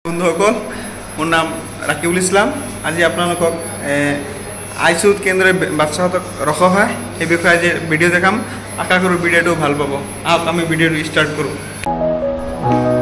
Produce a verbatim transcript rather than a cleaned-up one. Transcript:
বন্ধুসকল মোৰ নাম ৰাকিবুল ইছলাম আজি আপোনালোকক আইসিইউত কেন্দ্ৰৰ বাচ্চাহঁতক ৰখা হয় এই বিষয়ে আজি ভিডিঅ' দেখাম আশা কৰোঁ ভিডিঅ'টো ভাল পাব আহক আমি ভিডিঅ'টো ষ্টাৰ্ট কৰোঁ